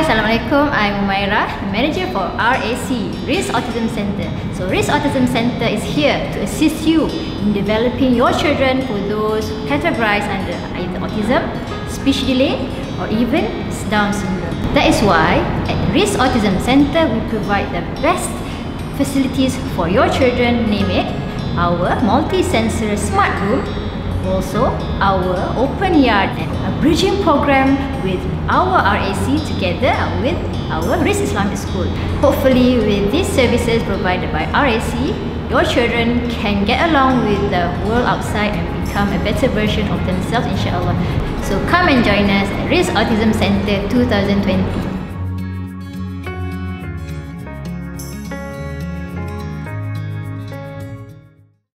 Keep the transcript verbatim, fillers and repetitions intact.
Assalamualaikum. I'm Umairah, manager for R A C, Risk Autism Center. So Risk Autism Center is here to assist you in developing your children for those categorized under either autism, speech delay, or even Down syndrome. That is why at Risk Autism Center we provide the best facilities for your children, name it our multi-sensor smart room, also our open yard and a bridging program with our R A C together with our Risk Islamic School. Hopefully with these services provided by R A C, your children can get along with the world outside and become a better version of themselves, inshallah. So come and join us at Risk Autism Center twenty twenty.